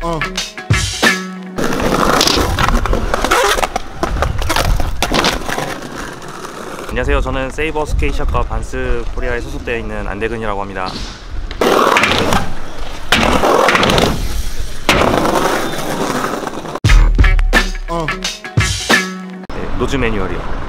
안녕하세요. 저는 세이버 스케이트샵과 반스 코리아에 소속되어 있는 안대근이라고 합니다. 네, 노즈 매뉴얼이요.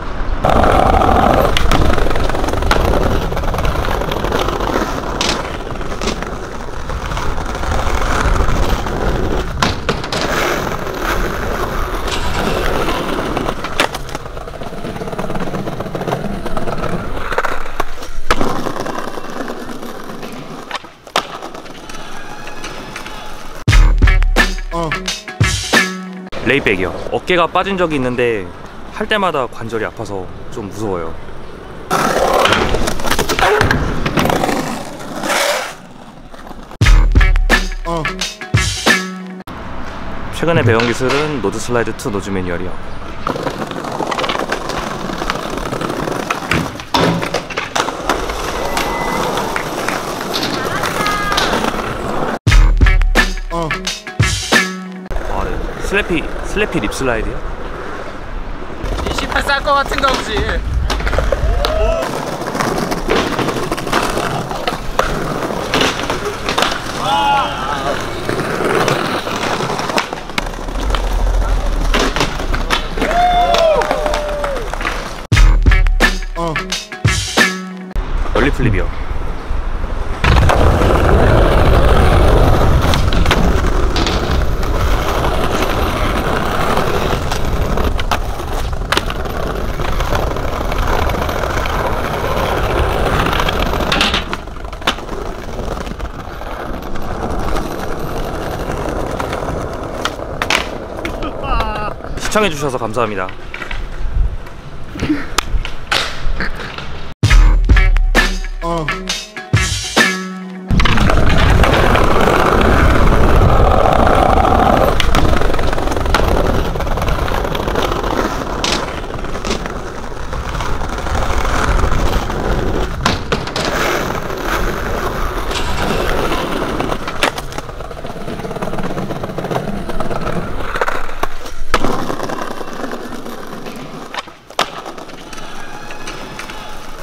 레이백이요. 어깨가 빠진 적이 있는데 할 때마다 관절이 아파서 좀 무서워요. 최근에 배운 기술은 노즈 슬라이드 투 노즈 매뉴얼이요. 슬래피 립 슬라이드요? 28 쌀 것 같은가 보지. 널리 플립이요. 시청해주셔서 감사합니다.